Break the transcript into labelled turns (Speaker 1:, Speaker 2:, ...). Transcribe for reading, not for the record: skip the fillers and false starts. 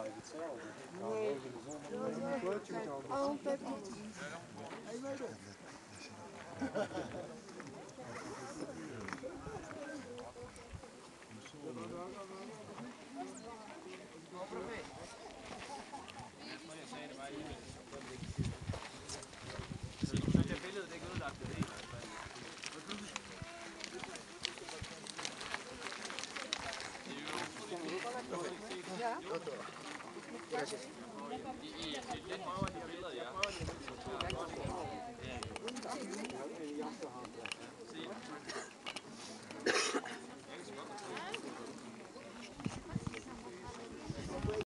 Speaker 1: blijven hetzelfde.
Speaker 2: Nee.
Speaker 1: Een kleurtje moet er ook.
Speaker 2: Altijd.
Speaker 1: Hey,